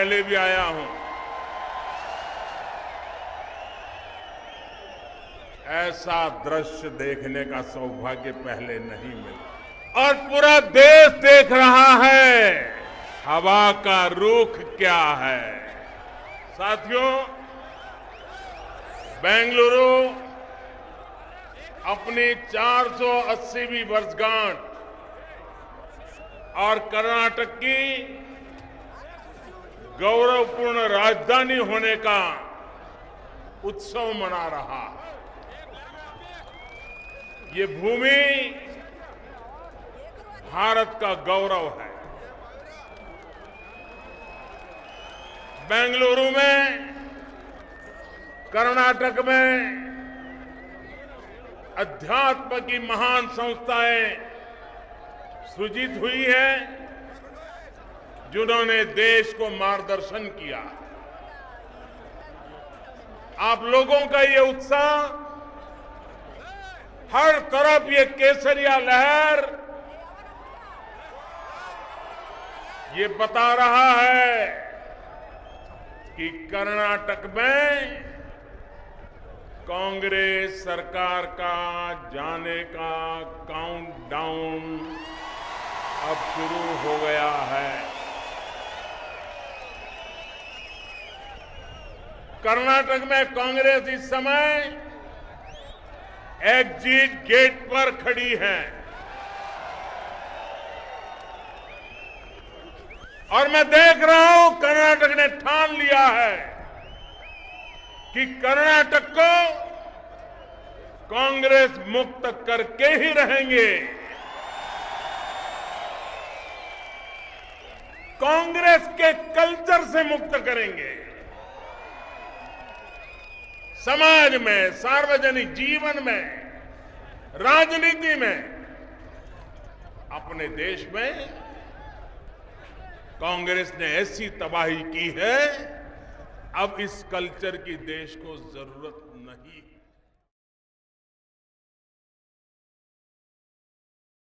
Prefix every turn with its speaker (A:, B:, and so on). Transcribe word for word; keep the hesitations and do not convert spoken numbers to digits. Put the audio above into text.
A: पहले भी आया हूं। ऐसा दृश्य देखने का सौभाग्य पहले नहीं मिला और पूरा देश देख रहा है हवा का रुख क्या है। साथियों, बेंगलुरु अपनी चार सौ अस्सीवीं वर्षगांठ और कर्नाटक की गौरवपूर्ण राजधानी होने का उत्सव मना रहा है। ये भूमि भारत का गौरव है। बेंगलुरु में, कर्नाटक में अध्यात्म की महान संस्थाएं सृजित हुई है, जिन्होंने देश को मार्गदर्शन किया। आप लोगों का ये उत्साह, हर तरफ ये केसरिया लहर, ये बता रहा है कि कर्नाटक में कांग्रेस सरकार का जाने का काउंटडाउन अब शुरू हो गया है। कर्नाटक में कांग्रेस इस समय एग्जिट गेट पर खड़ी है और मैं देख रहा हूं कर्नाटक ने ठान लिया है कि कर्नाटक को कांग्रेस मुक्त करके ही रहेंगे। कांग्रेस के कल्चर से मुक्त करेंगे। समाज में, सार्वजनिक जीवन में, राजनीति में, अपने देश में कांग्रेस ने ऐसी तबाही की है, अब इस कल्चर की देश को जरूरत नहीं है।